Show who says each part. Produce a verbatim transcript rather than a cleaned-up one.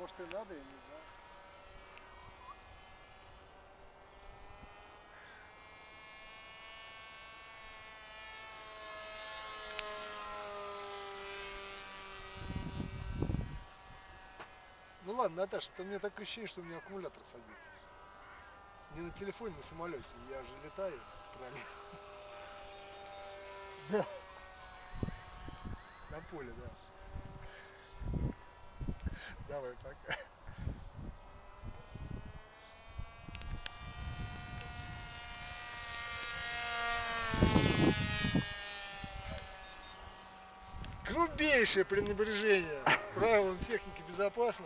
Speaker 1: может и надо, я не знаю. Ну ладно, Наташа, то у меня такое ощущение, что у меня аккумулятор садится. Не на телефоне, на самолете. Я же летаю, правильно? Да. На поле, да. Давай, пока. Грубейшее пренебрежение правилам техники безопасности.